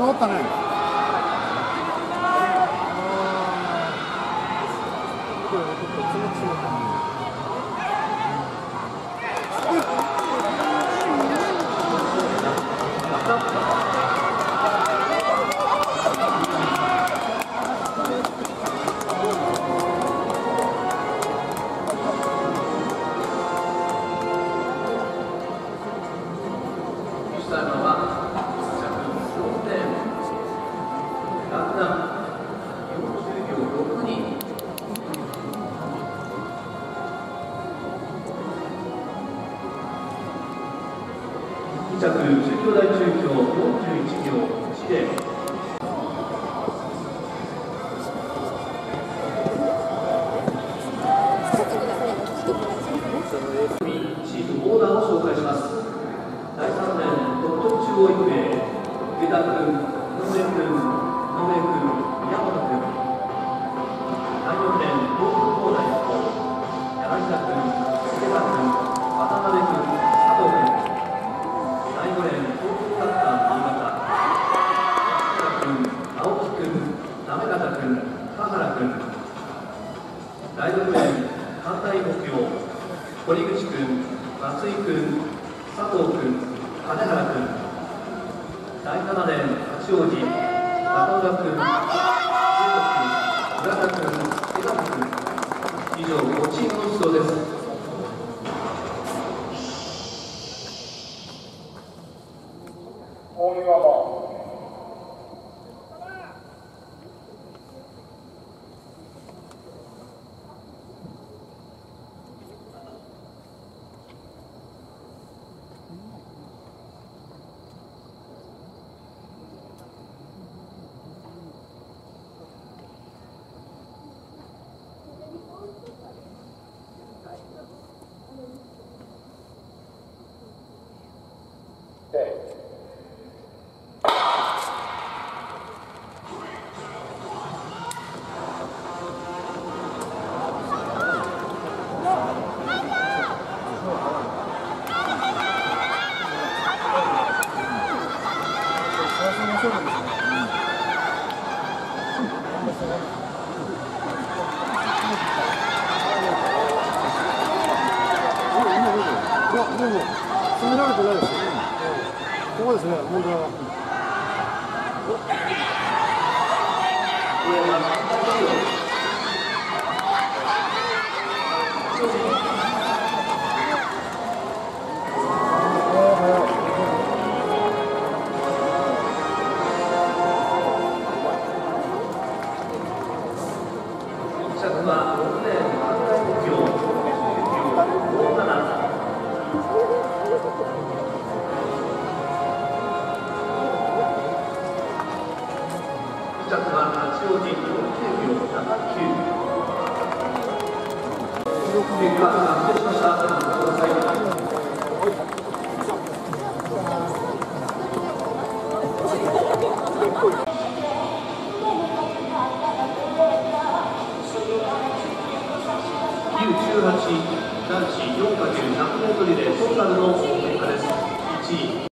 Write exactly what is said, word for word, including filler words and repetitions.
積もったね。 着中京大中京よんじゅういちびょういちゼロ。シートオーダーを紹介します。だいさんねん鳥取中央育英、上田君、野上君、野上君、宮本君。だいよんねん東北高大と柳田君、池田君、渡辺君、佐藤君。だいごねん東北サッカー新潟、松村君、青木君、行方君、田原君。だいろくねん関西北陽、堀口君、松井君、佐藤君、金原君。だいななねん八王子、中浦君、浦田君、江田君。以上ごチームの出場です。 大岩場でも、攻められてないですよね。ここですね、問題は。 着は八王子よんじゅうびょうななきゅう。結果が発表しました。ご覧ください。ユーじゅうはち 男子 よんかけるひゃくメートルリレートータルの